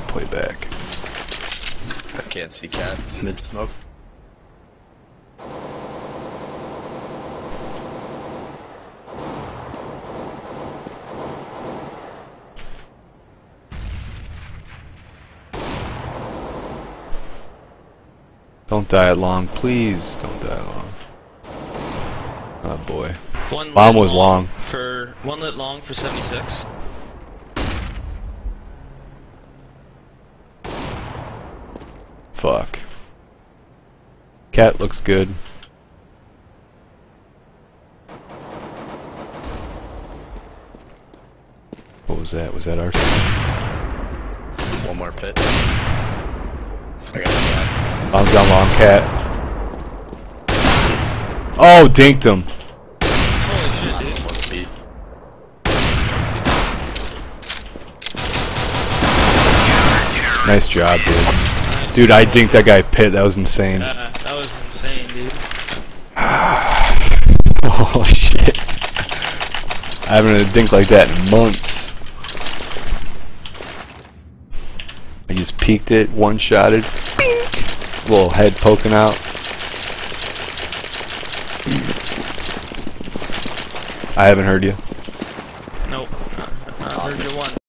playback. I can't see cat mid smoke. Don't die long, please. Don't die long. Oh boy. One Bomb lit was long. For one lit long for 76. Fuck. Cat looks good. What was that? Was that our side? One more pit. I got cat. Bombs down long, cat. Oh, dinked him. Holy shit, dude. Almost beat. Nice job, dude. Dude, I dinked that guy pit. That was insane. That was insane, dude. Oh shit. I haven't had a dink like that in months. I just peeked it, one-shotted. Bink! Little head poking out. I haven't heard you. Nope. I heard you one.